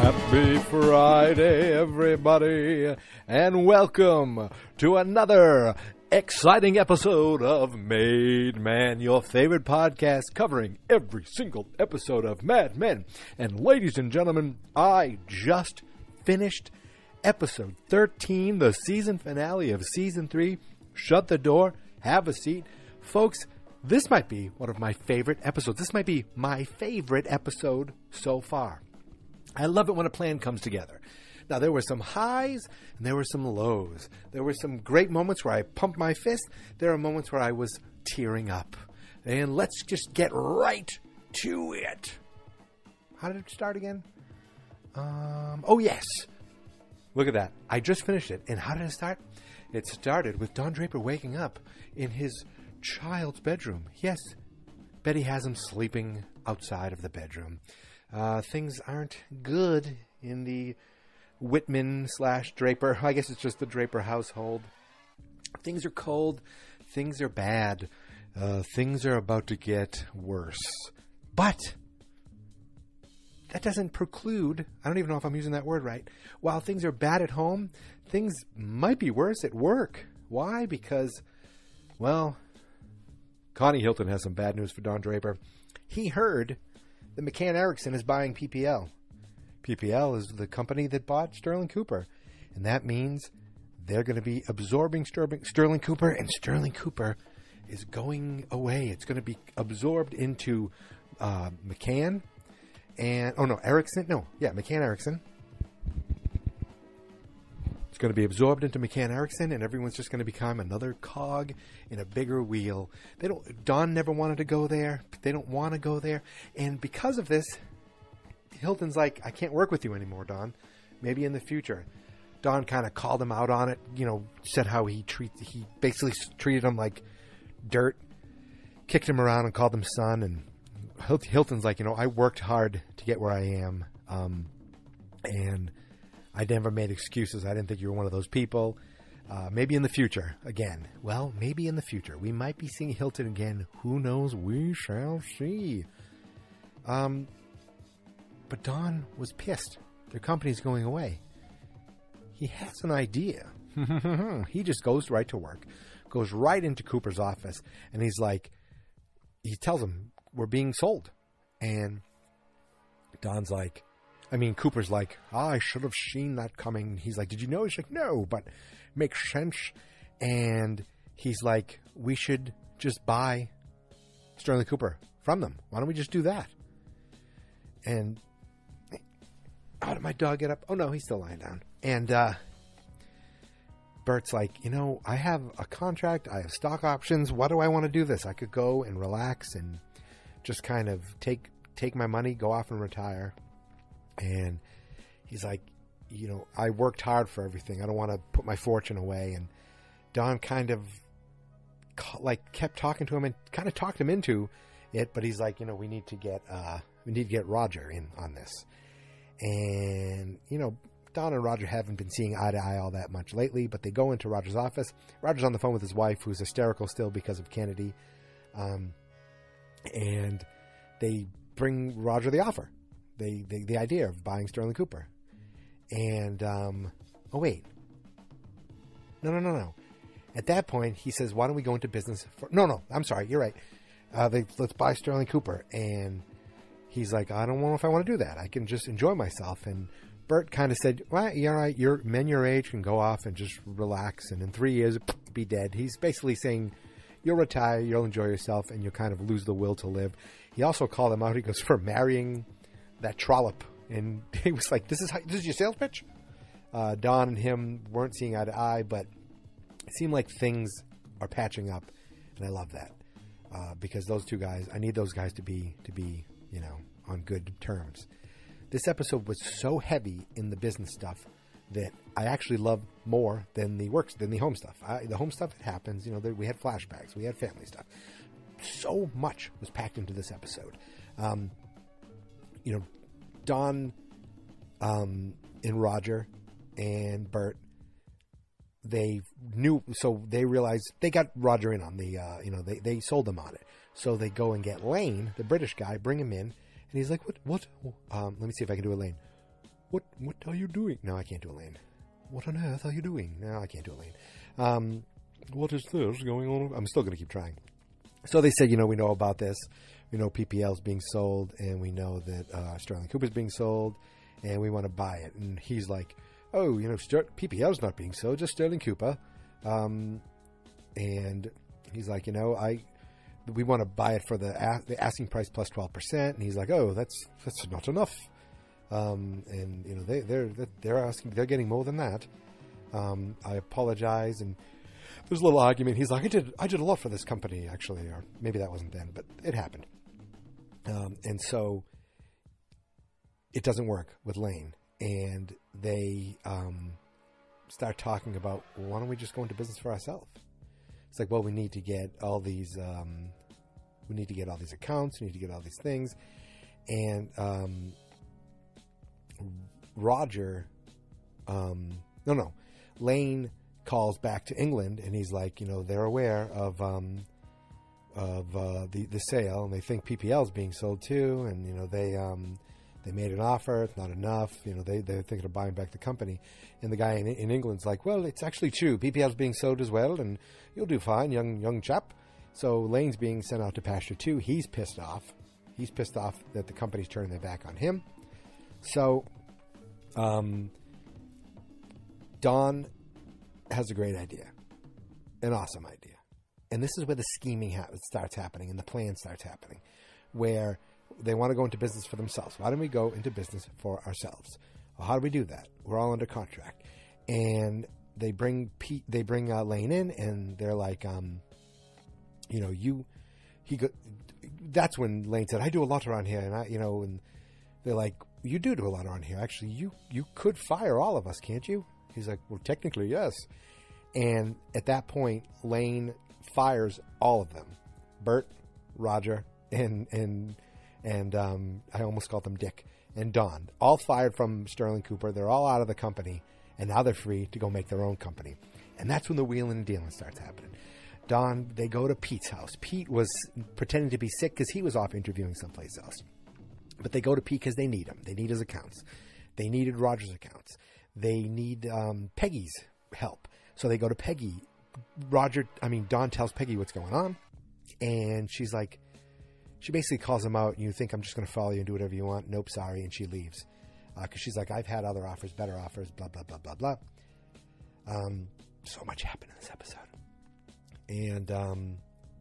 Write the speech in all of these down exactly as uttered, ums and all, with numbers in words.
Happy Friday, everybody, and welcome to another exciting episode of Made Man, your favorite podcast covering every single episode of Mad Men. And ladies and gentlemen, I just finished episode thirteen, the season finale of season three. Shut the door, have a seat. Folks, this might be one of my favorite episodes. This might be my favorite episode so far. I love it when a plan comes together. Now, there were some highs and there were some lows. There were some great moments where I pumped my fist. There are moments where I was tearing up. And let's just get right to it. How did it start again? Um, oh, yes. Look at that. I just finished it. And how did it start? It started with Don Draper waking up in his child's bedroom. Yes, Betty has him sleeping outside of the bedroom. Uh, things aren't good in the Whitman slash Draper. I guess it's just the Draper household. Things are cold. Things are bad. Uh, things are about to get worse. But that doesn't preclude, I don't even know if I'm using that word right. While things are bad at home, things might be worse at work. Why? Because, well, Connie Hilton has some bad news for Don Draper. He heard that McCann Erickson is buying P P L. P P L is the company that bought Sterling Cooper. And that means they're going to be absorbing Sterling, Sterling Cooper, and Sterling Cooper is going away. It's going to be absorbed into uh, McCann and, oh no, Erickson. No, yeah, McCann Erickson. It's going to be absorbed into McCann Erickson, and everyone's just going to become another cog in a bigger wheel. They don't. Don never wanted to go there. They don't want to go there, and because of this, Hilton's like, I can't work with you anymore, Don. Maybe in the future. Don kind of called him out on it. You know, said how he treat he basically treated him like dirt, kicked him around and called him son. And Hilton's like, you know, I worked hard to get where I am, um, and I never made excuses. I didn't think you were one of those people. Uh, maybe in the future, again. Well, maybe in the future. We might be seeing Hilton again. Who knows? We shall see. Um, but Don was pissed. Their company's going away. He has an idea. He just goes right to work. Goes right into Cooper's office. And he's like, he tells him, we're being sold. And Don's like, I mean, Cooper's like, oh, I should have seen that coming. He's like, did you know? He's like, no, but makes sense. And he's like, we should just buy Sterling Cooper from them. Why don't we just do that? And how did my dog get up? Oh, no, he's still lying down. And uh, Bert's like, you know, I have a contract. I have stock options. Why do I want to do this? I could go and relax and just kind of take take my money, go off and retire. And he's like, you know, I worked hard for everything. I don't want to put my fortune away. And Don kind of like kept talking to him and kind of talked him into it. But he's like, you know, we need to get, uh, we need to get Roger in on this. And, you know, Don and Roger haven't been seeing eye to eye all that much lately, but they go into Roger's office. Roger's on the phone with his wife, who's hysterical still because of Kennedy. Um, and they bring Roger the offer. They, they, the idea of buying Sterling Cooper. And, um, oh, wait. No, no, no, no. At that point, he says, why don't we go into business? For... No, no, I'm sorry. You're right. Uh, they, let's buy Sterling Cooper. And he's like, I don't know if I want to do that. I can just enjoy myself. And Bert kind of said, well, you're right. You're, men your age can go off and just relax. And in three years, be dead. He's basically saying, you'll retire, you'll enjoy yourself, and you'll kind of lose the will to live. He also called him out. He goes, for marrying that trollop. And he was like, this is how, this is your sales pitch? Uh, Don and him weren't seeing eye to eye, but it seemed like things are patching up. And I love that. Uh, because those two guys, I need those guys to be, to be, you know, on good terms. This episode was so heavy in the business stuff that I actually loved more than the works, than the home stuff. I, the home stuff, it happens. You know, there, we had flashbacks. We had family stuff. So much was packed into this episode. Um, you know, Don um, and Roger and Bert, they knew, so they realized they got Roger in on the, uh, you know, they, they sold them on it. So they go and get Lane, the British guy, bring him in. And he's like, what, what, um, let me see if I can do a Lane. what what are you doing? No, I can't do Elaine. What on earth are you doing? No, I can't do Elaine. Um, what is this going on? I'm still going to keep trying. So they said, you know, we know about this. We know P P L's being sold, and we know that uh, Sterling Cooper's being sold, and we want to buy it. And he's like, oh, you know, Ster- P P L's not being sold, just Sterling Cooper. Um, and he's like, you know, I we want to buy it for the a- the asking price plus twelve percent. And he's like, oh, that's that's not enough. Um, and you know, they they're they're asking, they're getting more than that. Um, I apologize. And there's a little argument. He's like, I did I did a lot for this company, actually, or maybe that wasn't then, but it happened. Um, and so it doesn't work with Lane, and they um, start talking about, well, why don't we just go into business for ourselves? It's like, well, we need to get all these, um, we need to get all these accounts, we need to get all these things, and um, Roger, um, no, no, Lane calls back to England, and he's like, you know, they're aware of um, of uh, the the sale, and they think P P L is being sold too, and you know they um, they made an offer, it's not enough, you know they they're thinking of buying back the company, and the guy in, in England's like, well, it's actually true, P P L is being sold as well, and you'll do fine, young young chap. So Lane's being sent out to pasture too. He's pissed off. He's pissed off that the company's turning their back on him. So, um, Don has a great idea, an awesome idea. And this is where the scheming ha- starts happening and the plan starts happening, where they want to go into business for themselves. Why don't we go into business for ourselves? Well, how do we do that? We're all under contract. And they bring Pete, they bring uh, Lane in, and they're like, um, you know, you, he go, that's when Lane said, I do a lot around here. And I, you know, and they're like, you do do a lot around here. Actually, you, you could fire all of us, can't you? He's like, well, technically, yes. And at that point, Lane fires all of them. Bert, Roger, and and and um, I almost called them Dick, and Don. All fired from Sterling Cooper. They're all out of the company, and now they're free to go make their own company. And that's when the wheeling and dealing starts happening. Don, they go to Pete's house. Pete was pretending to be sick because he was off interviewing someplace else. But they go to Pete because they need him. They need his accounts. They needed Roger's accounts. They need um, Peggy's help. So they go to Peggy. Roger, I mean, Don tells Peggy what's going on. And she's like, she basically calls him out. You think I'm just going to follow you and do whatever you want? Nope, sorry. And she leaves. Because uh, she's like, I've had other offers, better offers, blah, blah, blah, blah, blah. Um, so much happened in this episode. And um,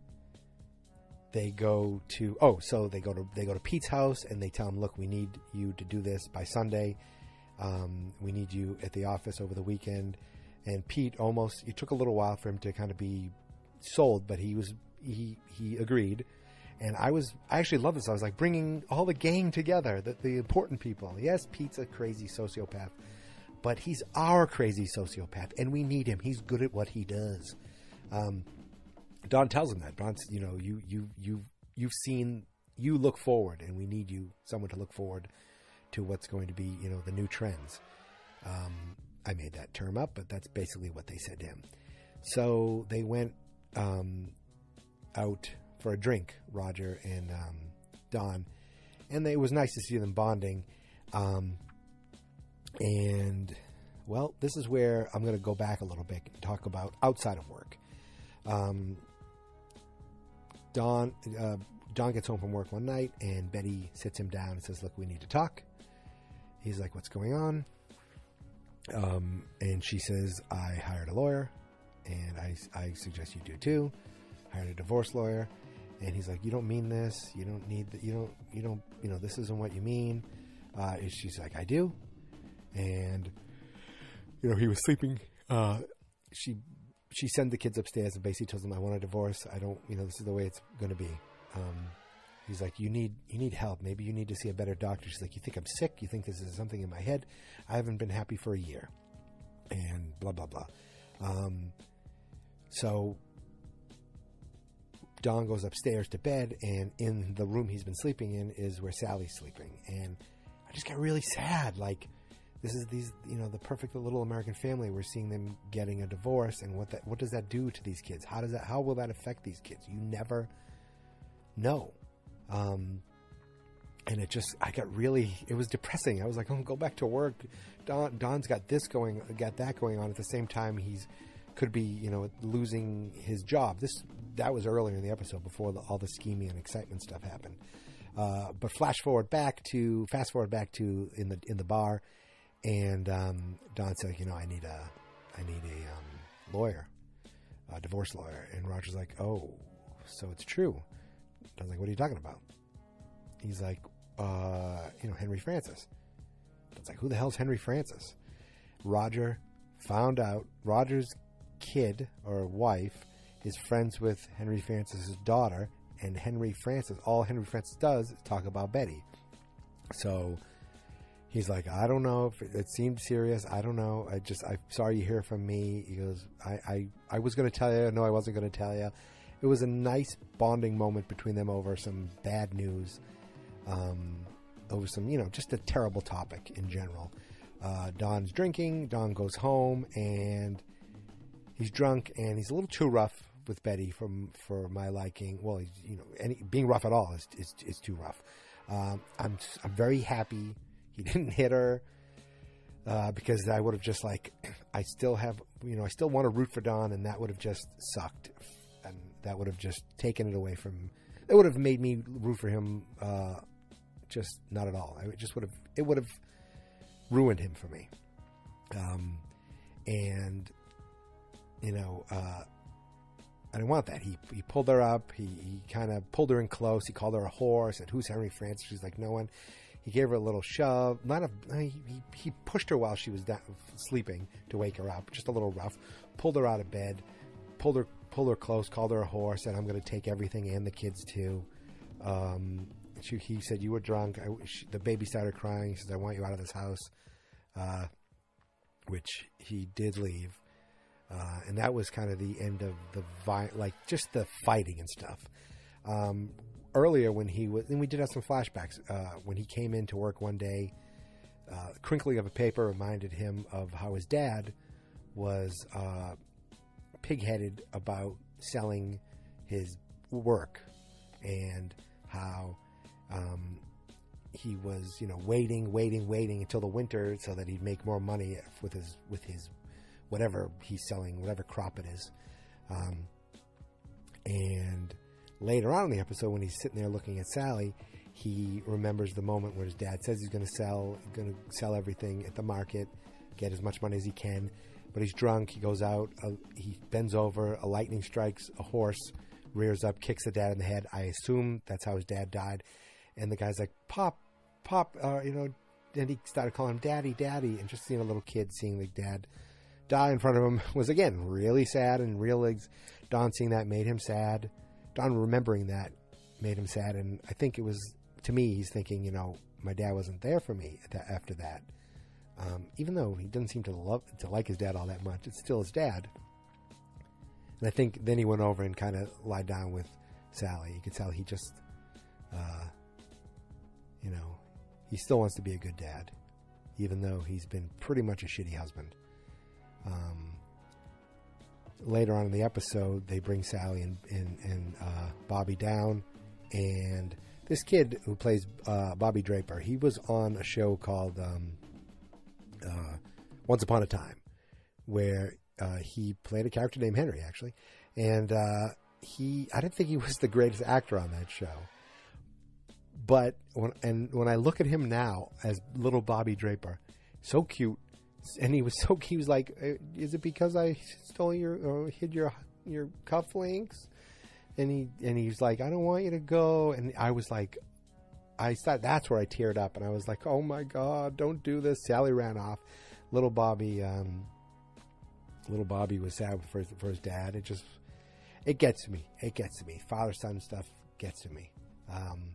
they go to, oh, so they go to, they go to Pete's house and they tell him, look, we need you to do this by Sunday. Um, we need you at the office over the weekend. And Pete almost, it took a little while for him to kind of be sold, but he was, he, he agreed. And I was, I actually love this. I was like bringing all the gang together, the, the important people. Yes, Pete's a crazy sociopath, but he's our crazy sociopath and we need him. He's good at what he does. Um, Don tells him that. Don's, you know, you, you, you, you've seen, you look forward, and we need you, someone to look forward to what's going to be, you know, the new trends. Um, I made that term up, but that's basically what they said to him. So they went um, out for a drink, Roger and um, Don, and they, it was nice to see them bonding. Um, and, well, this is where I'm going to go back a little bit and talk about outside of work. Um, Don, uh, Don gets home from work one night, and Betty sits him down and says, look, we need to talk. He's like, what's going on? Um, and she says, I hired a lawyer, and I, I suggest you do too. Hired a divorce lawyer. And he's like, you don't mean this. You don't need that. You don't, you don't, you know, this isn't what you mean. Uh, and she's like, I do. And, you know, he was sleeping. Uh, she, she sends the kids upstairs and basically tells them, I want a divorce. I don't, you know, this is the way it's going to be. Um, he's like, you need, you need help. Maybe you need to see a better doctor. She's like, you think I'm sick? You think this is something in my head? I haven't been happy for a year. And blah, blah, blah. Um, so Don goes upstairs to bed, and in the room he's been sleeping in is where Sally's sleeping. And I just got really sad. Like, this is these, you know, the perfect little American family. We're seeing them getting a divorce, and what that, what does that do to these kids? How does that, how will that affect these kids? You never know. Um, and it just, I got really, it was depressing. I was like, oh, go back to work. Don, Don's got this going, got that going on at the same time. He's could be, you know, losing his job. This that was earlier in the episode before the, all the scheming and excitement stuff happened. Uh, but flash forward back to, fast forward back to in the in the bar, and um, Don said, you know, I need a, I need a um, lawyer, a divorce lawyer. And Roger's like, oh, so it's true. Don's like, what are you talking about? He's like, uh, you know, Henry Francis. It's like, who the hell's Henry Francis? Roger found out Roger's kid or wife is friends with Henry Francis's daughter, and Henry Francis, all Henry Francis does is talk about Betty. So he's like, I don't know if it, it seemed serious. I don't know. I just, I'm sorry you hear from me. He goes, I, I, I was going to tell you. No, I wasn't going to tell you. It was a nice bonding moment between them over some bad news. Um, over some, you know, just a terrible topic in general. Uh, Don's drinking. Don goes home and he's drunk and he's a little too rough with Betty from for my liking. Well, he's, you know, any, being rough at all is is, is too rough. Um, I'm I'm very happy he didn't hit her uh, because I would have just like I still have you know I still want to root for Don, and that would have just sucked, and that would have just taken it away from. It would have made me root for him. Uh, Just not at all. I just would have. It would have ruined him for me. Um, and you know, uh, I didn't want that. He he pulled her up. He he kind of pulled her in close. He called her a whore. Said, "Who's Henry Francis?" She's like, "No one." He gave her a little shove. Not a. He he, he pushed her while she was down, sleeping to wake her up. Just a little rough. Pulled her out of bed. Pulled her pulled her close. Called her a whore. Said, "I'm going to take everything and the kids too." Um, She, he said, you were drunk. I, she, the baby started crying. He says, I want you out of this house, uh, which he did leave. Uh, and that was kind of the end of the, vi- like, just the fighting and stuff. Um, earlier when he was, and we did have some flashbacks, uh, when he came in to work one day, uh, crinkling of a paper reminded him of how his dad was uh, pig-headed about selling his work and how Um, he was, you know, waiting, waiting, waiting until the winter so that he'd make more money with his, with his, whatever he's selling, whatever crop it is. Um, and later on in the episode, when he's sitting there looking at Sally, he remembers the moment where his dad says he's going to sell, going to sell everything at the market, get as much money as he can. But he's drunk. He goes out. Uh, he bends over. A lightning strikes a horse, rears up, kicks the dad in the head. I assume that's how his dad died. And the guy's like, Pop, Pop, uh, you know, and he started calling him Daddy, Daddy. And just seeing a little kid seeing the dad die in front of him was, again, really sad. And real, Don seeing that made him sad. Don remembering that made him sad. And I think it was, to me, he's thinking, you know, my dad wasn't there for me after that. Um, even though he doesn't seem to love, to like his dad all that much, it's still his dad. And I think then he went over and kind of lied down with Sally. You could tell he just... Uh, You know, he still wants to be a good dad, even though he's been pretty much a shitty husband. Um, later on in the episode, they bring Sally and, and, and uh, Bobby down. And this kid who plays uh, Bobby Draper, he was on a show called um, uh, Once Upon a Time, where uh, he played a character named Henry, actually. And uh, he, I didn't think he was the greatest actor on that show. But when and when I look at him now as little Bobby Draper, so cute, and he was so he was like, "Is it because I stole your or hid your your cufflinks?" And he and he's like, "I don't want you to go." And I was like, I thought that's where I teared up, and I was like, "Oh my God, don't do this!" Sally ran off. Little Bobby, um, little Bobby was sad for his, for his dad. It just it gets to me. It gets to me. Father son stuff gets to me. Um,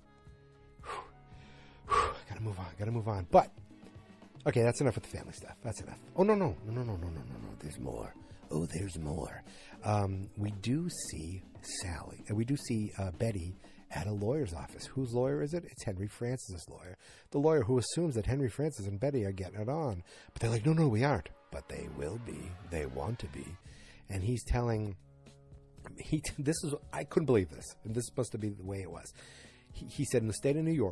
Gotta move on. Gotta move on. But okay, that's enough with the family stuff. That's enough. Oh no, no, no, no, no, no, no, no, no. There's more. Oh, there's more. Um, we do see Sally, and we do see uh, Betty at a lawyer's office. Whose lawyer is it? It's Henry Francis's lawyer. The lawyer who assumes that Henry Francis and Betty are getting it on, but they're like, no, no, we aren't. But they will be. They want to be. And he's telling. He. This is. I couldn't believe this, and this is supposed to be the way it was. He, he said, in the state of New York,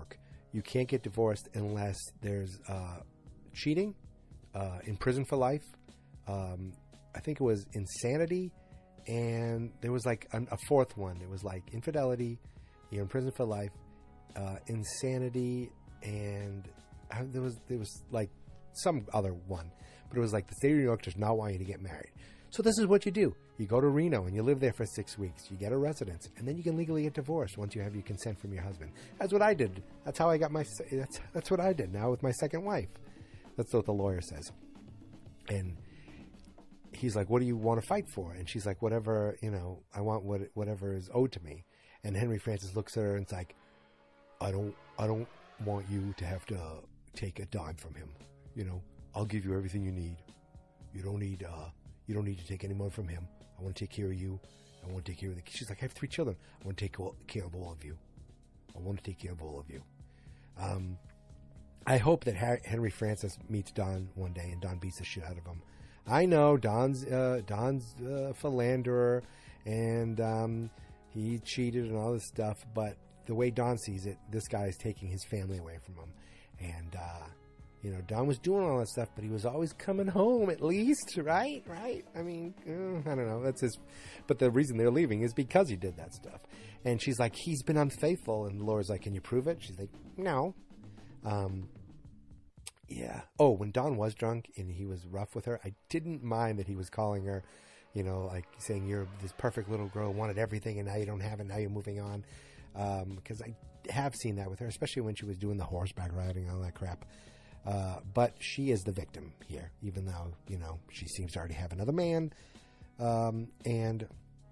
you can't get divorced unless there's uh, cheating, uh, in prison for life. Um, I think it was insanity, and there was like a, a fourth one. It was like infidelity, you're in prison for life, uh, insanity, and uh, there was there was like some other one. But it was like the state of New York does not want you to get married. So this is what you do. You go to Reno and you live there for six weeks. You get a residence, and then you can legally get divorced once you have your consent from your husband. That's what I did. That's how I got my. That's that's what I did now with my second wife. That's what the lawyer says. And he's like, "What do you want to fight for?" And she's like, "Whatever, you know, I want what whatever is owed to me." And Henry Francis looks at her and it's like, "I don't, I don't want you to have to take a dime from him. You know, I'll give you everything you need. You don't need." Uh, You don't need to take any more from him. I want to take care of you. I want to take care of the kids. She's like, I have three children. I want to take care of all of you. I want to take care of all of you. Um, I hope that Harry, Henry Francis meets Don one day and Don beats the shit out of him. I know Don's uh, Don's a philanderer and um, he cheated and all this stuff, but the way Don sees it, this guy is taking his family away from him. And, uh, you know, Don was doing all that stuff, but he was always coming home at least, right? Right? I mean, uh, I don't know. That's his. But the reason they're leaving is because he did that stuff. And she's like, he's been unfaithful. And Laura's like, can you prove it? She's like, no. Um, yeah. Oh, when Don was drunk and he was rough with her, I didn't mind that he was calling her, you know, like saying you're this perfect little girl, wanted everything, and now you don't have it, now you're moving on. Um, because I have seen that with her, especially when she was doing the horseback riding and all that crap. Uh, but she is the victim here, even though, you know, she seems to already have another man. Um, and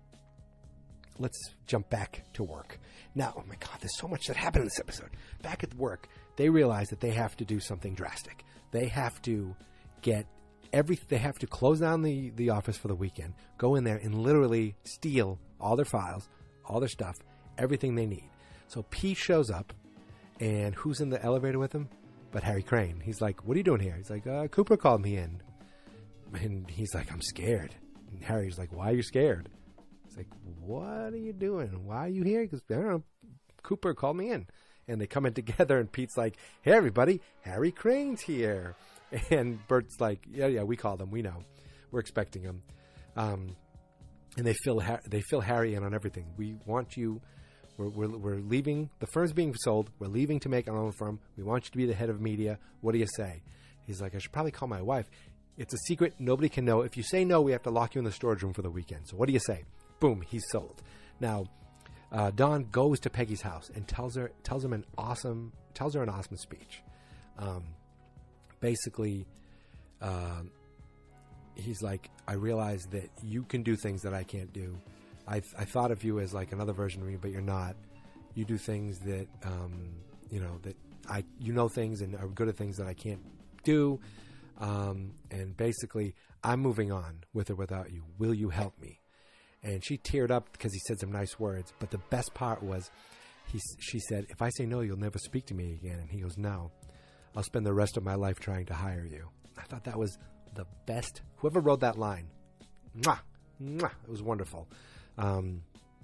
let's jump back to work. Now, oh my God, there's so much that happened in this episode. Back at work, they realize that they have to do something drastic. They have to get every, they have to close down the, the office for the weekend, go in there and literally steal all their files, all their stuff, everything they need. So Pete shows up, and who's in the elevator with him? But Harry Crane. He's like, what are you doing here? He's like, uh, Cooper called me in. And he's like, I'm scared. And Harry's like, why are you scared? He's like, what are you doing? Why are you here? Because, I don't know, Cooper called me in. And they come in together, and Pete's like, hey, everybody, Harry Crane's here. And Bert's like, yeah, yeah, we called him. We know. We're expecting him. Um, and they fill, they fill Harry in on everything. We want you... We're, we're, we're leaving. The firm's being sold. We're leaving to make our own firm. We want you to be the head of media. What do you say? He's like, I should probably call my wife. It's a secret. Nobody can know. If you say no, we have to lock you in the storage room for the weekend. So what do you say? Boom, he's sold. Now, uh, Don goes to Peggy's house and tells her, tells him an awesome, tells her an awesome speech. Um, basically, uh, he's like, I realize that you can do things that I can't do. I, th- I thought of you as like another version of me, but you're not. You do things that, um, you know, that I, you know things and are good at things that I can't do. Um, and basically, I'm moving on with or without you. Will you help me? And she teared up because he said some nice words. But the best part was, he, she said, if I say no, you'll never speak to me again. And he goes, no, I'll spend the rest of my life trying to hire you. I thought that was the best. Whoever wrote that line, mwah, mwah, it was wonderful. Um,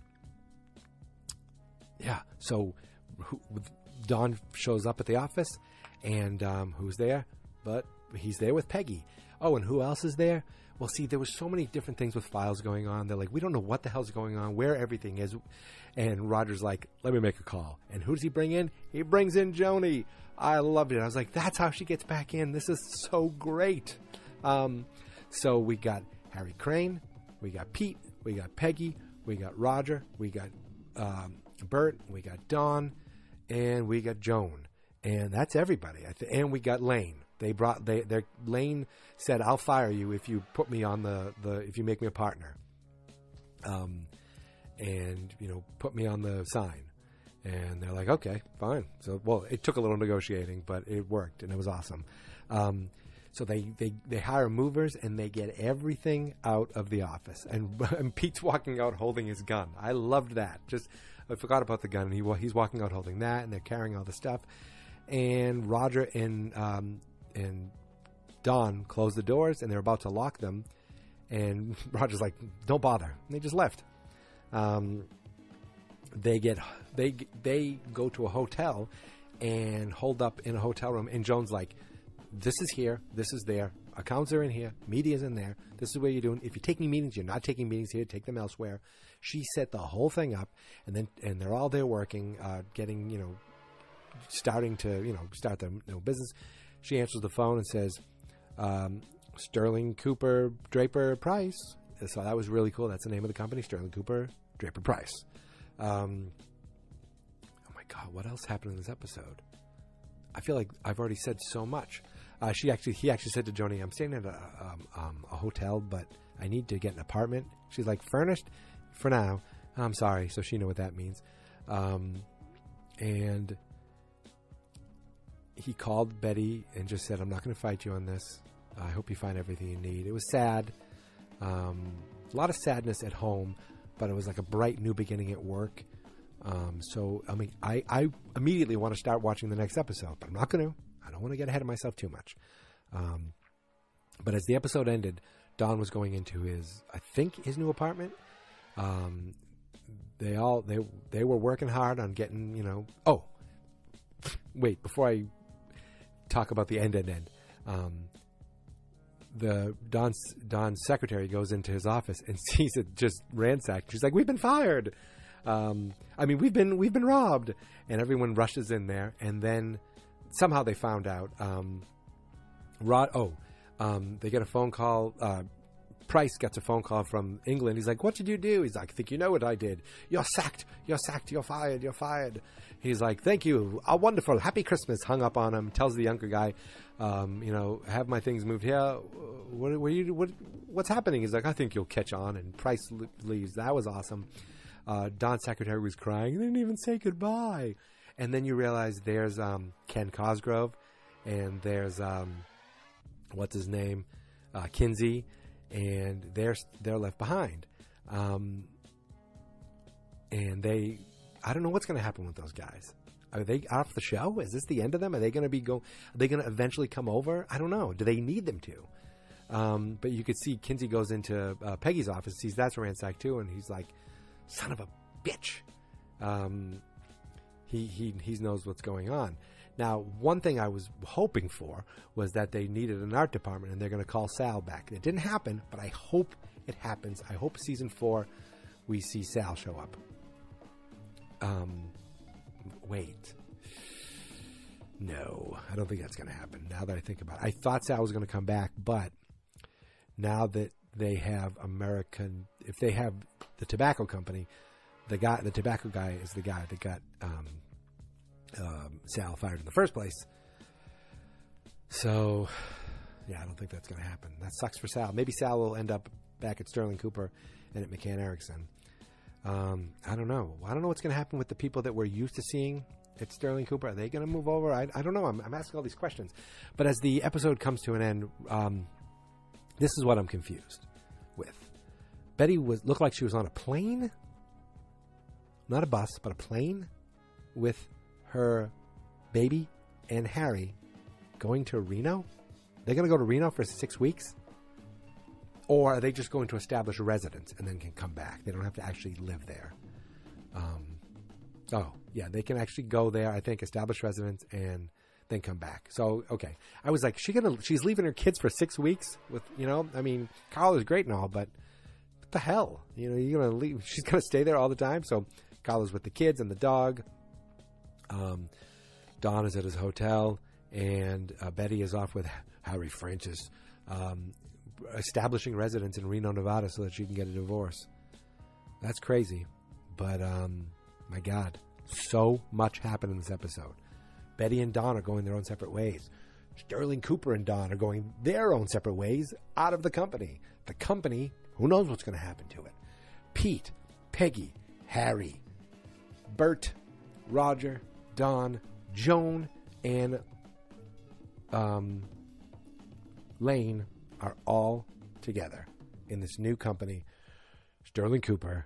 yeah, so who, Don shows up at the office, and um, who's there? But he's there with Peggy. Oh, and who else is there? Well, see, there was so many different things with files going on. They're like, we don't know what the hell's going on, where everything is. And Roger's like, let me make a call. And who does he bring in? He brings in Joni. I loved it. I was like, that's how she gets back in. This is so great. Um, so we got Harry Crane, we got Pete, we got Peggy, we got Roger, we got um, Bert, we got Don, and we got Joan, and that's everybody. I th- and we got Lane. They brought they their Lane said, "I'll fire you if you put me on the, the if you make me a partner." Um, and you know, put me on the sign. And they're like, "Okay, fine." So, well, it took a little negotiating, but it worked, and it was awesome. Um, So they, they, they hire movers, and they get everything out of the office. And, and Pete's walking out holding his gun. I loved that. Just I forgot about the gun. And he he's walking out holding that, and they're carrying all the stuff. And Roger and um, and Don close the doors, and they're about to lock them. And Roger's like, "Don't bother." And they just left. Um, they get they they go to a hotel. and holed up in a hotel room. And Joan's like, this is here, this is there, accounts are in here, media's in there, this is what you're doing. If you're taking meetings, you're not taking meetings here, take them elsewhere. She set the whole thing up, and then and they're all there working, uh, getting, you know, starting to, you know, start their you know, business. She answers the phone and says, um, Sterling Cooper Draper Price. So that was really cool. That's the name of the company, Sterling Cooper Draper Price. Um, oh my God, what else happened in this episode? I feel like I've already said so much. Uh, she actually, he actually said to Joni, I'm staying at a, um, um, a hotel, but I need to get an apartment. She's like, furnished for now. I'm sorry. So she knew what that means. Um, and he called Betty and just said, I'm not going to fight you on this. I hope you find everything you need. It was sad. Um, a lot of sadness at home, but it was like a bright new beginning at work. Um, so, I mean, I, I immediately want to start watching the next episode, but I'm not going to. I don't want to get ahead of myself too much. Um, but as the episode ended, Don was going into his, I think, his new apartment. Um, they all, they, they were working hard on getting, you know, oh, wait, before I talk about the end, end, end, um, the Don's, Don's secretary goes into his office and sees it just ransacked. She's like, we've been fired. Um, I mean, we've been, we've been robbed, and everyone rushes in there. And then somehow they found out, um, Rod, oh, um, they get a phone call, uh, Price gets a phone call from England. He's like, what did you do? He's like, I think you know what I did. You're sacked. You're sacked. You're fired. You're fired. He's like, thank you. Oh, wonderful. Happy Christmas. Hung up on him. Tells the younger guy, um, you know, have my things moved here. What, what, you, what, what's happening? He's like, I think you'll catch on. And Price leaves. That was awesome. Uh, Don's secretary was crying. They didn't even say goodbye. And then you realize there's um, Ken Cosgrove, and there's, um, what's his name? Uh, Kinsey. And they're they're left behind, um, and they I don't know what's going to happen with those guys. Are they off the show? Is this the end of them? Are they going to be go? Are they going to eventually come over? I don't know. Do they need them to? Um, but you could see Kinsey goes into uh, Peggy's office, sees that's ransacked too, and he's like, "Son of a bitch." Um, he he he knows what's going on. Now, one thing I was hoping for was that they needed an art department, and they're going to call Sal back. It didn't happen, but I hope it happens. I hope season four we see Sal show up. Um, wait. No, I don't think that's going to happen. Now that I think about it, I thought Sal was going to come back, but now that they have American, if they have the tobacco company, the guy, the tobacco guy is the guy that got um, um, Sal fired in the first place. So, yeah, I don't think that's going to happen. That sucks for Sal. Maybe Sal will end up back at Sterling Cooper and at McCann Erickson. Um, I don't know. I don't know what's going to happen with the people that we're used to seeing at Sterling Cooper. Are they going to move over? I, I don't know. I'm, I'm asking all these questions. But as the episode comes to an end, um, this is what I'm confused with. Betty was looked like she was on a plane. Not a bus, but a plane with her baby and Harry going to Reno. They're going to go to Reno for six weeks? Or are they just going to establish a residence and then can come back? They don't have to actually live there. Um, oh, yeah, they can actually go there, I think, establish residence and then come back. So, okay. I was like, she gonna, she's leaving her kids for six weeks with, you know, I mean, Carl is great and all, but what the hell? You know, you're going to leave, she's going to stay there all the time. So Carl is with the kids and the dog. Um, Don is at his hotel, and uh, Betty is off with Harry Francis, um, establishing residence in Reno, Nevada so that she can get a divorce. That's crazy. But, um, my God, so much happened in this episode. Betty and Don are going their own separate ways. Sterling Cooper and Don are going their own separate ways out of the company. The company, who knows what's going to happen to it? Pete, Peggy, Harry, Bert, Roger, Don, Joan, and um, Lane are all together in this new company, Sterling Cooper.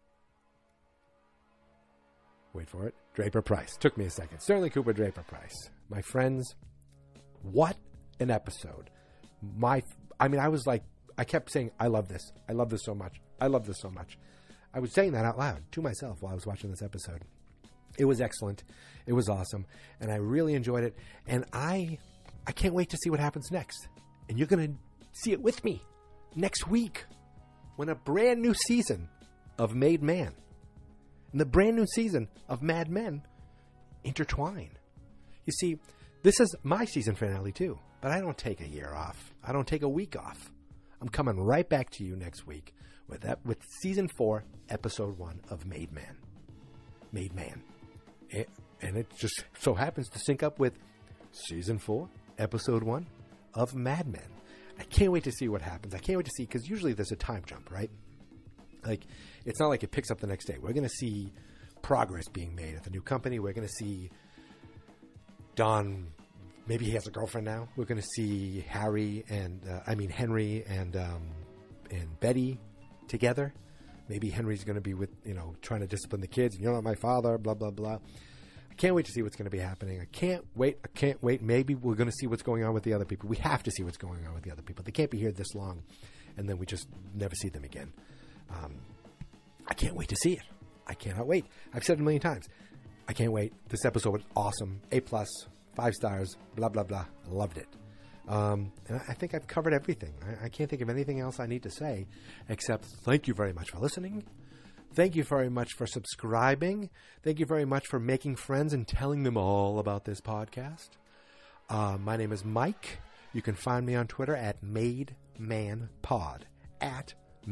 Wait for it. Draper Price. Took me a second. Sterling Cooper, Draper Price. My friends, what an episode. My, I mean, I was like, I kept saying, I love this. I love this so much. I love this so much. I was saying that out loud to myself while I was watching this episode. It was excellent. It was awesome. And I really enjoyed it. And I I can't wait to see what happens next. And you're going to see it with me next week when a brand new season of Made Man and the brand new season of Mad Men intertwine. You see, this is my season finale too, but I don't take a year off. I don't take a week off. I'm coming right back to you next week with that, with season four, episode one of Made Man. Made Man. It, and it just so happens to sync up with season four, episode one of Mad Men. I can't wait to see what happens. I can't wait to see, because usually there's a time jump, right? Like, it's not like it picks up the next day. We're going to see progress being made at the new company. We're going to see Don, maybe he has a girlfriend now. We're going to see Harry and, uh, I mean, Henry and, um, and Betty together. Maybe Henry's going to be with, you know, trying to discipline the kids. You're not my father, blah, blah, blah. I can't wait to see what's going to be happening. I can't wait. I can't wait. Maybe we're going to see what's going on with the other people. We have to see what's going on with the other people. They can't be here this long, and then we just never see them again. Um, I can't wait to see it. I cannot wait. I've said it a million times. I can't wait. This episode was awesome. A plus, five stars, blah, blah, blah. I loved it. Um, and I think I've covered everything. I, I can't think of anything else I need to say except thank you very much for listening. Thank you very much for subscribing. Thank you very much for making friends and telling them all about this podcast. Uh, my name is Mike. You can find me on Twitter at MadeManPod. At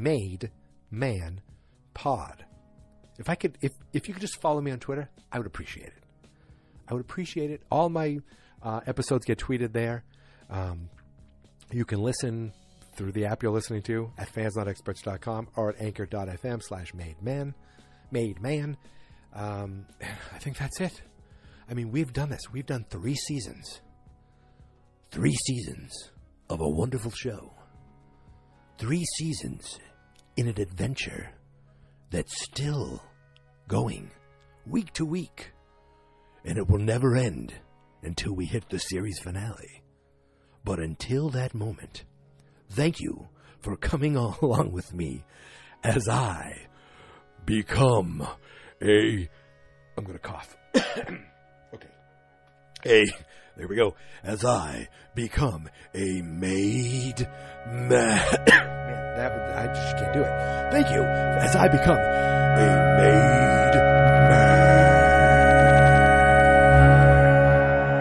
MadeManPod. If I could, if if you could just follow me on Twitter, I would appreciate it. I would appreciate it. All my uh, episodes get tweeted there. Um, you can listen through the app you're listening to at fans not experts dot com or at anchor.fm slash made man. Made man. Um, I think that's it. I mean, we've done this. We've done three seasons. Three seasons of a wonderful show. Three seasons in an adventure that's still going week to week. And it will never end until we hit the series finale. But until that moment, thank you for coming along with me as I become a... I'm going to cough. Okay. A... There we go. As I become a made man. Man, that, I just can't do it. Thank you. As I become a made man.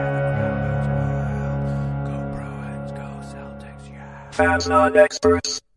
Fans not experts.